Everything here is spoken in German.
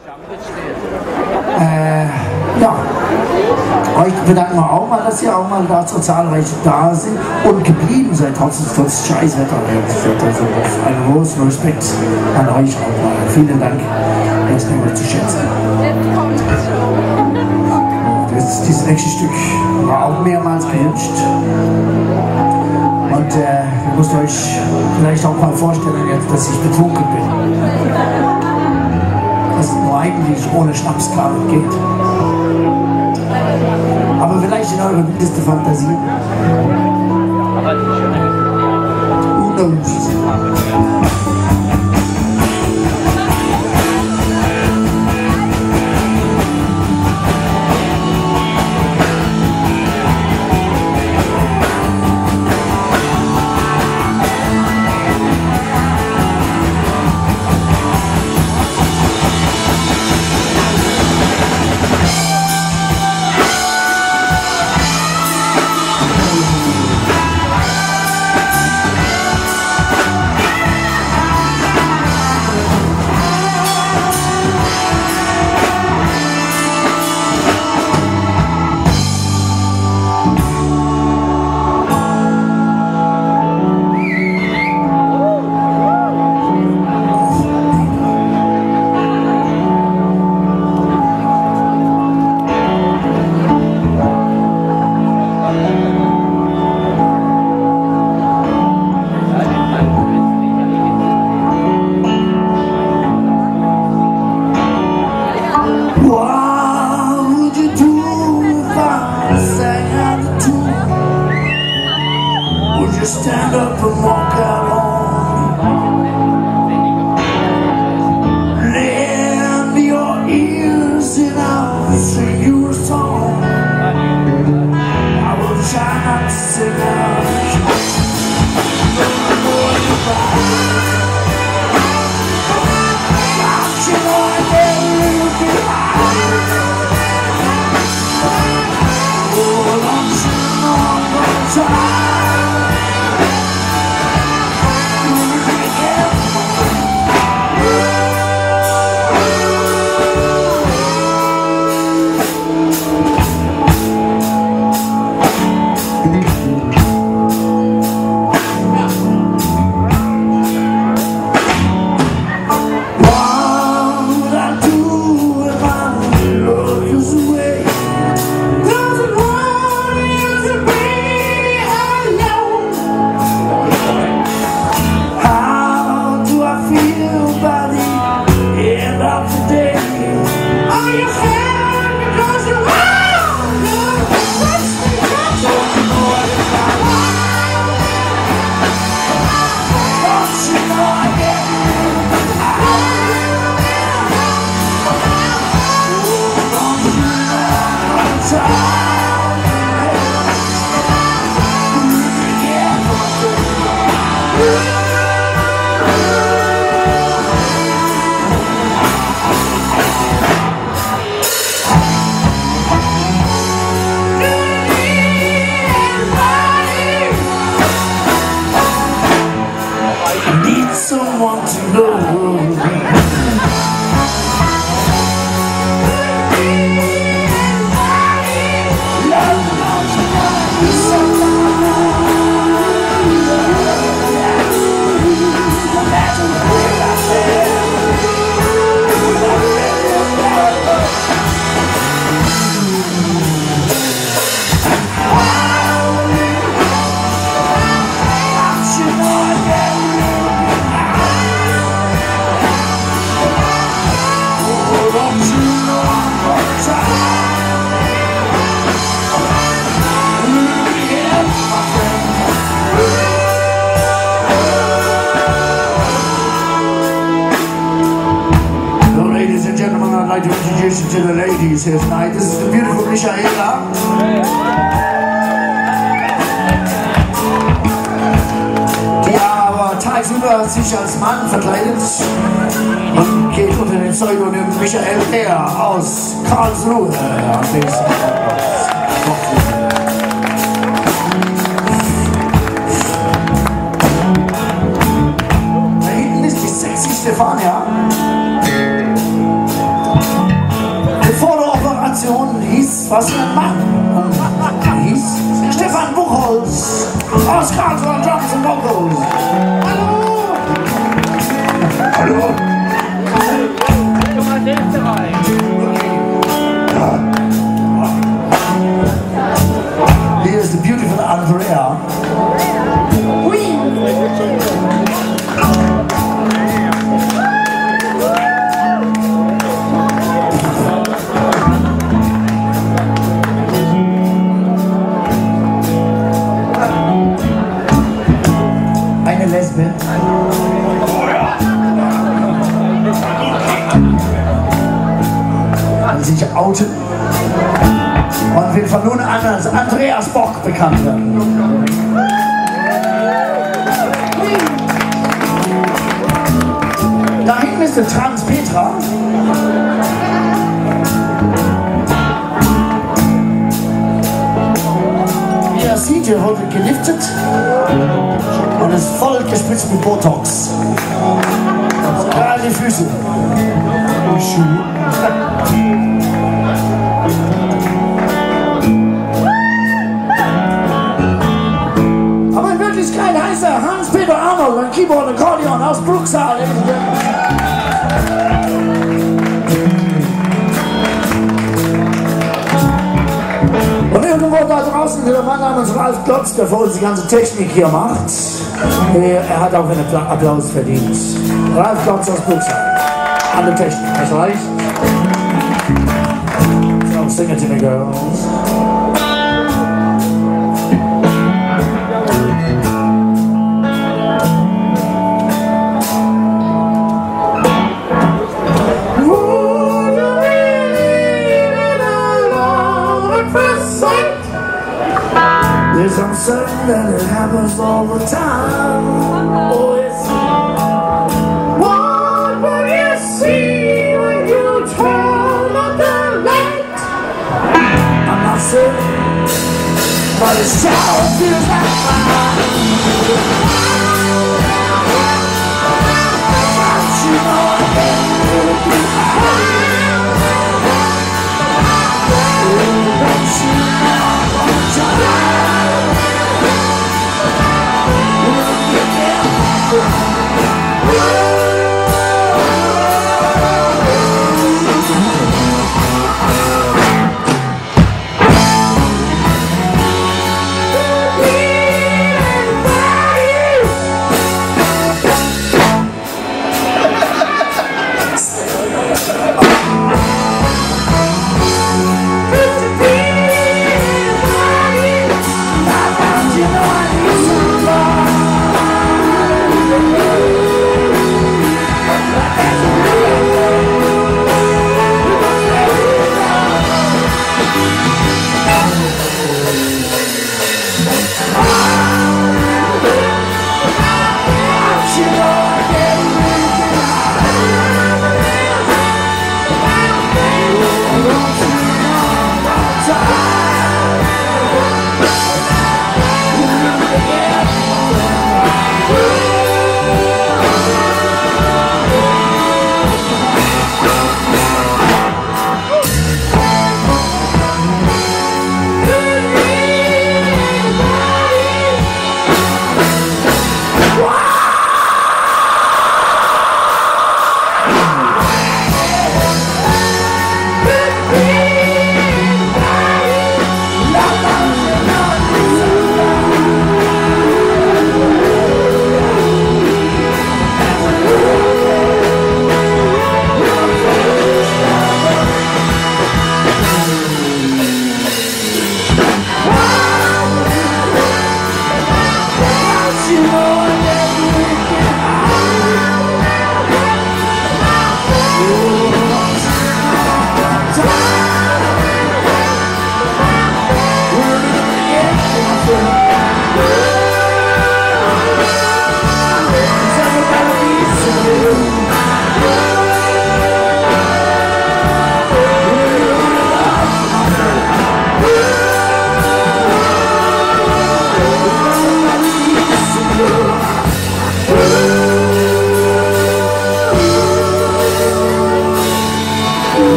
Ja, euch bedanken wir auch mal, dass ihr auch mal da so zahlreich da sind und geblieben seid, trotz Scheißwetter. Also einen großen Respekt an euch auch mal. Vielen Dank, das nehmen wir zu schätzen. Dieses nächste Stück war auch mehrmals gewünscht. Und ihr müsst euch vielleicht auch mal vorstellen, jetzt, dass ich betrunken bin. Dass es nur eigentlich ohne Schnaps gar nicht geht. Aber vielleicht in eurer wildeste Fantasie. Who knows? Stand up and walk out on. Lend your ears and I'll sing you a song. I will try not to sing out. I'd like to introduce you to the ladies here tonight. This is the beautiful Michaela. Die aber tagsüber sich als Mann verkleidet und geht unter dem Pseudonym Michael Bär aus Karlsruhe. Da hinten ist die sexy Stefan, ja? was für ein Mann. Er hieß Stefan Buchholz aus Karlsruhe, Drums and Vocals. Hallo! Hallo! Komm mal, nächste rein. Hier ist the beautiful Andrea. Eine Lesbe. Will sich outen und will von nun an als Andreas Bock bekannt werden. Da hinten ist der Trans Petra. Wie ihr seht, hier wurde geliftet und ist voll gespritzt mit Botox. Gerade die Füße. Die Schuhe. Aber in Wirklichkeit heißt er Hans-Peter Arnold, ein Keyboard und Akkordeon aus Bruchsal. Und irgendwo da draußen der Mann namens Ralf Klotz, der für uns die ganze Technik hier macht. Er hat auch einen Applaus verdient. Ralf Klotz aus Bruchsal. An der Technik, nicht reich? So, sing it to me, girls. Yes, I'm certain that it happens all the time. Oh, it's what will you see when you turn on the light? I'm not certain, but it sure feels like mine. But you know I can't really be high. Don't you know I want your life? Yeah.